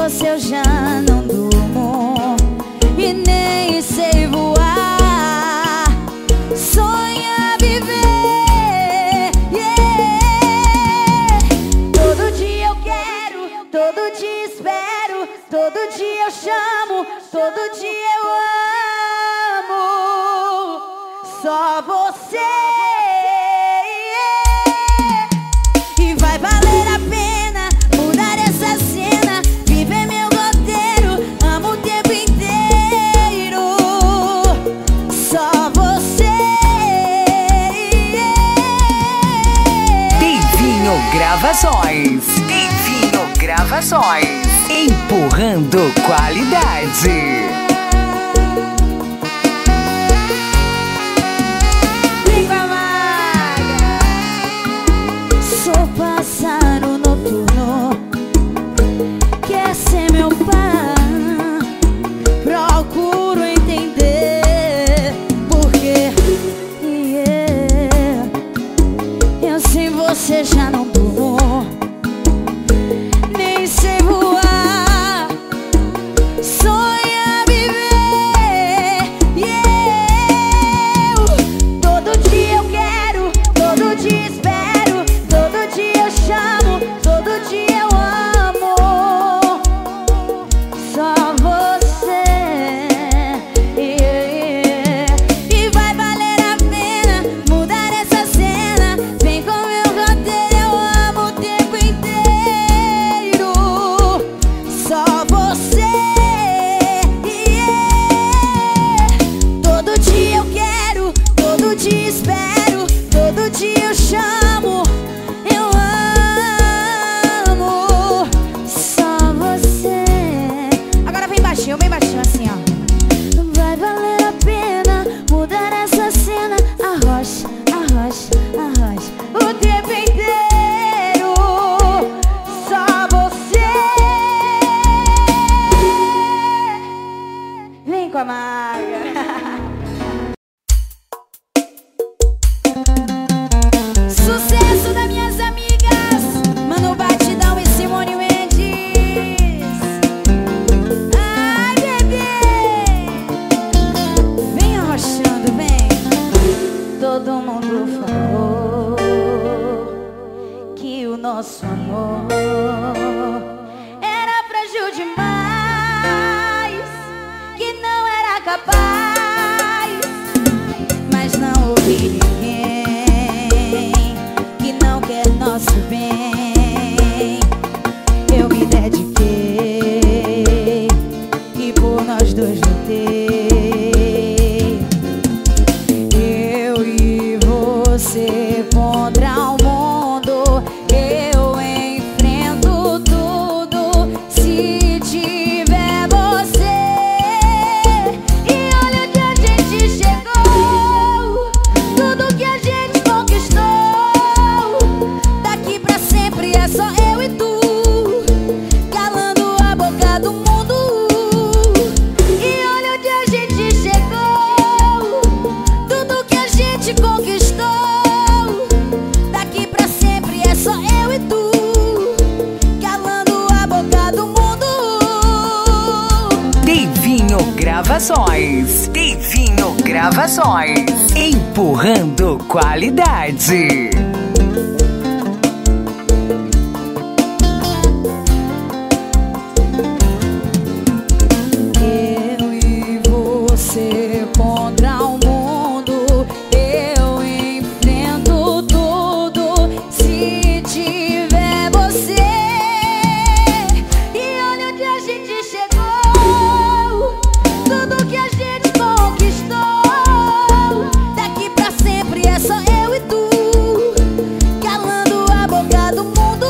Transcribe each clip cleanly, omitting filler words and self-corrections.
você eu já não durmo e nem sei voar. Sonha viver, yeah. Todo dia eu quero, todo dia espero, todo dia eu chamo, todo dia eu amo só você. E vai valer a pena mudar essa cena, viver meu roteiro, amo o tempo inteiro só você. Divinho Gravações. Divinho Gravações. Empurrando qualidade. Sou pássaro noturno, quer ser meu par. Procuro entender porque eu sem você já não durmo, nem sei voar. Sonha viver, yeah. Todo dia eu quero, todo dia espero, todo dia eu chamo, todo dia eu amo só você, yeah. E vai valer a pena mudar essa cena, vem com meu roteiro, eu amo o tempo inteiro só você, yeah. Todo dia eu quero, todo dia espero, todo dia eu chamo, eu amo só você. Agora vem baixinho assim, ó. Vai valer a pena mudar essa cena, arrocha, arrocha, arrocha o tempo inteiro só você. Vem com a maga. Sucesso das minhas amigas Mano Batidão e Simone Mendes. Ai, bebê, vem arrochando, vem. Todo mundo falou que o nosso amor era frágil demais, que não era capaz, mas não ouvi ninguém que não quer nosso bem. Eu me dediquei e por nós dois lutei. Eu e você contra o mundo, eu enfrento tudo se tiver você. E olha onde a gente chegou, tudo que a gente conquistou. Daqui pra sempre é só eu e tu, calando a boca do mundo. E olha onde a gente chegou, tudo que a gente conquistou. Daqui pra sempre é só eu e tu, calando a boca do mundo. Divinho Gravações. Divinho Gravações. Empurrando qualidade. Eu e você contra o mundo, eu enfrento tudo se tiver você. E olha onde a gente chegou, tudo que a gente conquistou. Daqui pra sempre é só eu e tu, calando a boca do mundo.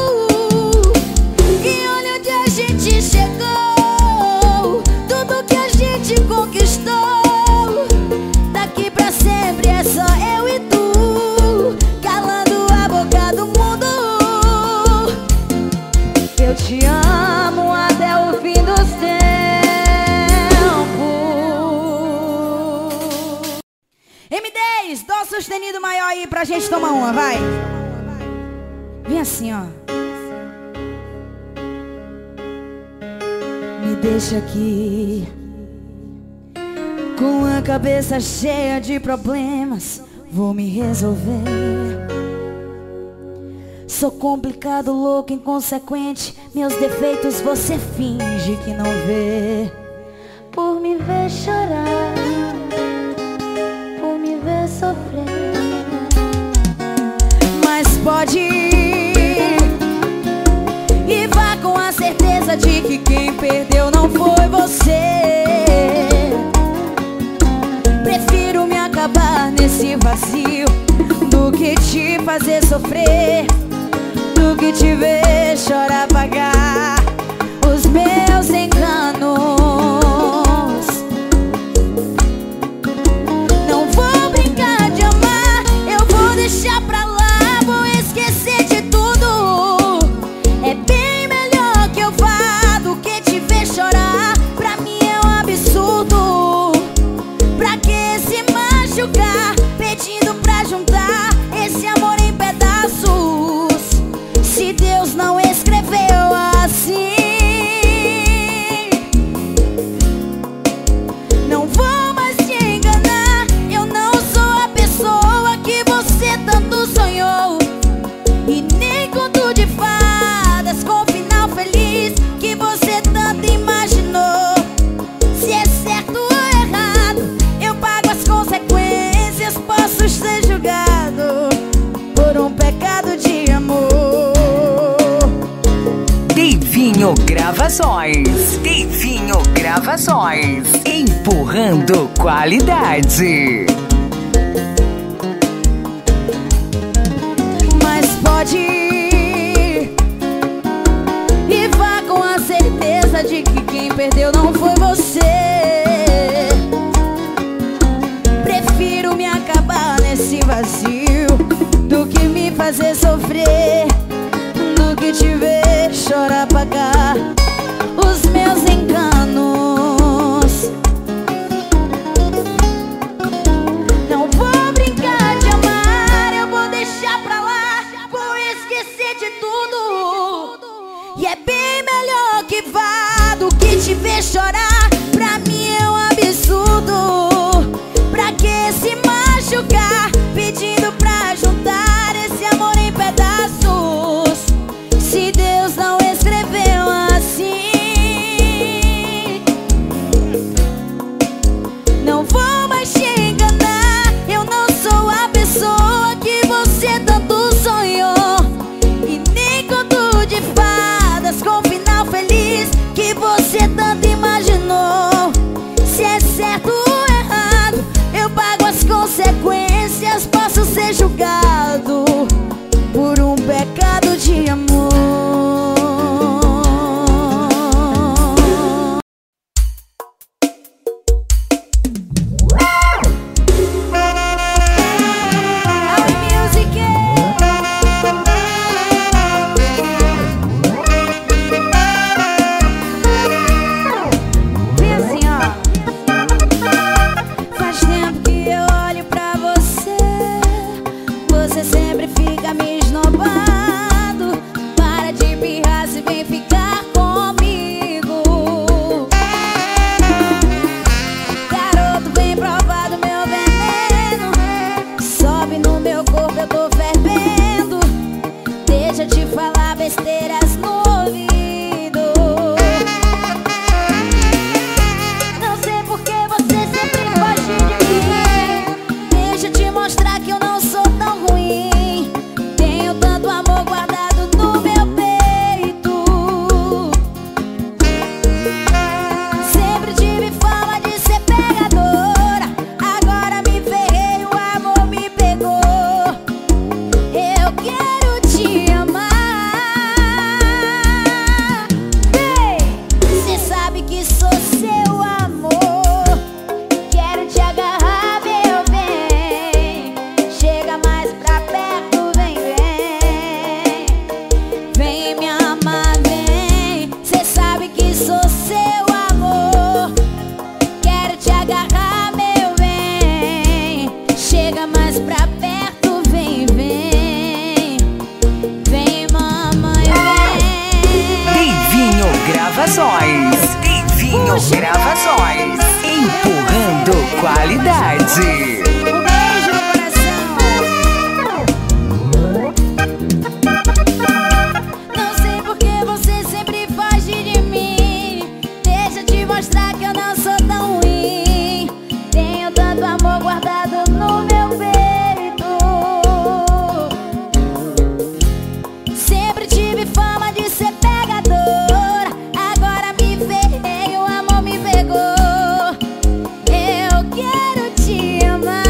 E olha onde a gente chegou, tudo que a gente conquistou. Daqui pra sempre é só eu e tu, calando a boca do mundo. Eu te amo até o fim dos tempos. M10, dá um sustenido maior aí pra gente tomar uma, vai. Vem assim, ó. deixa aqui com a cabeça cheia de problemas, vou me resolver. Sou complicado, louco, inconsequente, meus defeitos você finge que não vê. Por me ver chorar, por me ver sofrer. Mas pode ir e vá com a certeza de que quem perdeu não foi você. Prefiro me acabar nesse vazio do que te fazer sofrer, do que te ver chorar, pagar os meus enganos. Não vou brincar de amar, eu vou deixar pra lá, vou esquecer de tudo. É bem melhor que eu vá do que te ver chorar. Pra mim é um absurdo. Pra que se machucar pedindo pra juntar esse amor em pedaços, se Deus não escreveu assim? Não vou mais te enganar, eu não sou a pessoa que você tanto sonhou, e nem conto de fadas com final feliz que você tanto imaginou. Se é certo ou errado, eu pago as consequências, posso ser julgado por um pecado de amor. Divinho Gravações. Divinho Gravações. Empurrando qualidade. Mas pode ir e vá com a certeza de que quem perdeu não foi você. Prefiro me acabar nesse vazio do que me fazer sofrer, do que te ver chorar, pagar os meus enganos. Não vou brincar de amar, eu vou deixar pra lá, vou esquecer de tudo. E é bem melhor que vá do que te ver chorar. Pra mim é um absurdo. Pra que se machucar pedindo pra juntar esse amor em pedaços, se Deus não escreveu assim? Não vou mais te enganar, eu não sou a pessoa que você tanto sonhou, e nem conto de fadas com final feliz que você tanto imaginou. Se é certo ou errado, eu pago as consequências, posso ser julgado por um pecado de amor. Gravações. Devinho Gravações, empurrando qualidade. Um beijo no coração. Não sei por que você sempre foge de mim. Deixa eu te mostrar que eu não sou tão ruim. Tenho tanto amor guardado no meu peito. Sempre tive fama de ser pegadora. Agora me ferrei, o amor me pegou. Eu quero te amar.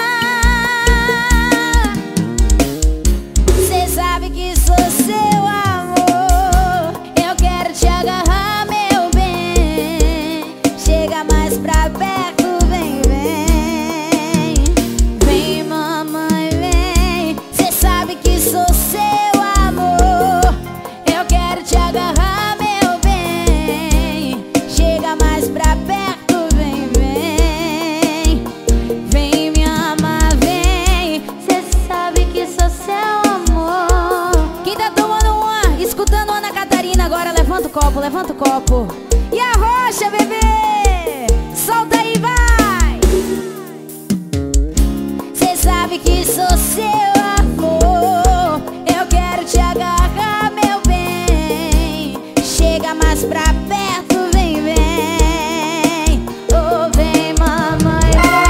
Cê sabe que sou seu amor. Eu quero te agarrar, meu bem. Chega mais pra perto, vem, vem. Vem, mamãe, vem. Cê sabe que sou seu amor. Eu quero te agarrar, meu bem. Chega mais pra perto, vem, vem. Vem me amar, vem. Cê sabe que sou seu amor. Quem tá tomando uma, escutando Ana Catarina agora, levanta o copo, levanta o copo. E a rocha, bebê, solta aí, vai. Cê sabe que sou seu amor. Eu quero te agarrar, meu bem. Chega mais pra perto, vem, vem. Oh, vem, mamãe,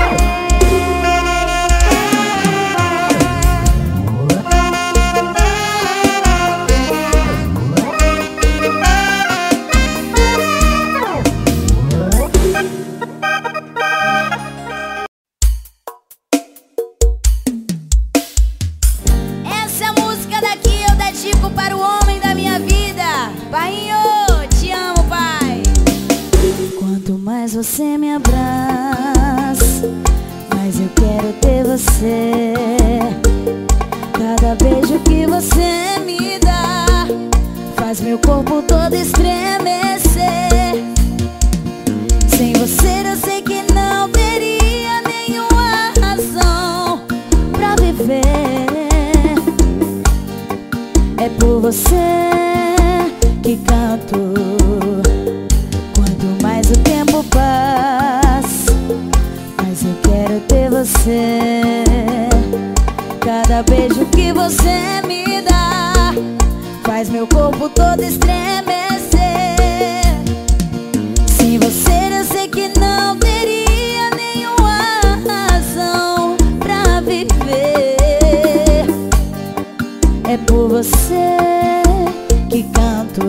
essa música daqui eu dedico para o homem da minha vida. Painho, te amo, pai. Quanto mais você me abraça, mais eu quero ter você. Cada beijo que você me dá faz meu corpo todo estremecer. Sem você eu sei que não teria nenhuma razão pra viver. É por você que canto. Quanto mais o tempo passa, mais eu quero ter você. Cada beijo que você me dá faz meu corpo todo estremecer. Sem você eu sei que não teria nenhuma razão pra viver. É por você que canto.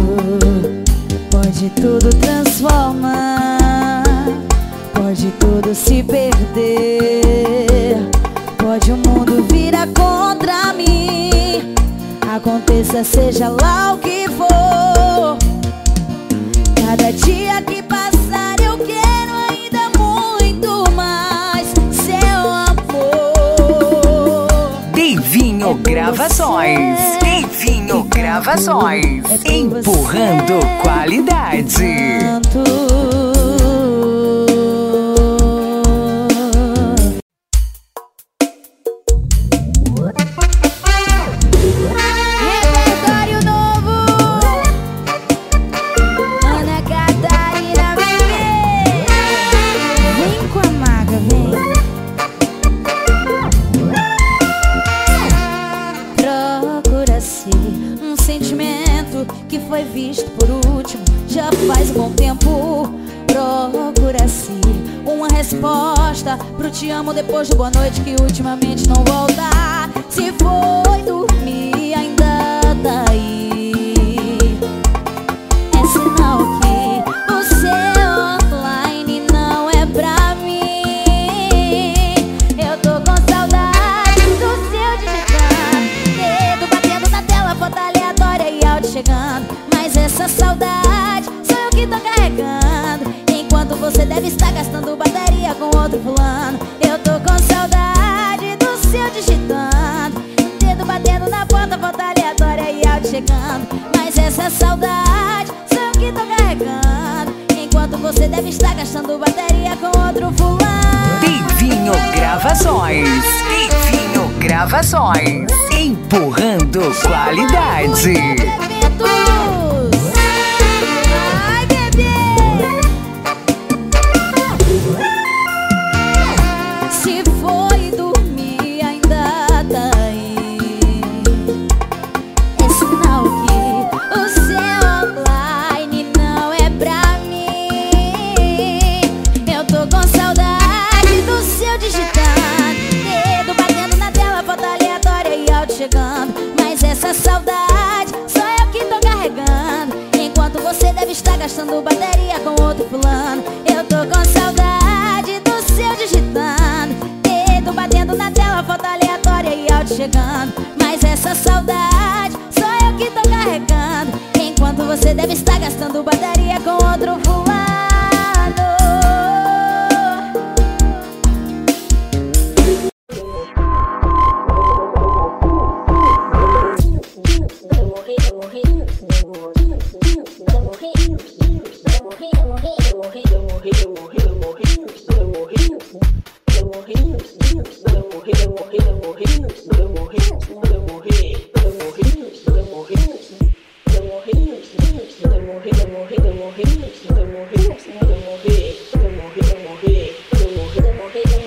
Pode tudo transformar, pode tudo se perder, pode o mundo virar contra mim. Aconteça, seja lá o que for. Cada dia que passar eu quero ainda muito mais seu amor. Devinho Gravações, Devinho Gravações, empurrando qualidade. Repertório novo, Ana Catarina, bebê. Vem com a maga, vem. Procura-se um sentimento que foi visto por último já faz um bom tempo. Procura-se uma resposta pro te amo depois do boa noite que ultimamente não volta. Se foi dormir ainda tá aí, é sinal que o seu online não é pra mim. Eu tô com saudade do seu digitando, dedo batendo na tela, foto aleatória e áudio chegando. Mas essa saudade sou eu que tô carregando, enquanto você deve estar gastando bateria com outro fulano. Eu tô com saudade do seu digitando, dedo batendo na porta, foto aleatória e áudio chegando. Mas essa saudade sou eu que tô carregando, enquanto você deve estar gastando bateria com outro fulano. Devinho Gravações, Devinho Gravações, empurrando qualidade. Ai, bebê. gastando bateria com outro fulano. Eu tô com saudade do seu digitando, dedo batendo na tela, foto aleatória e áudio chegando. Mas essa saudade sou eu que tô carregando, enquanto você deve estar gastando bateria com outro fulano. Eu morri.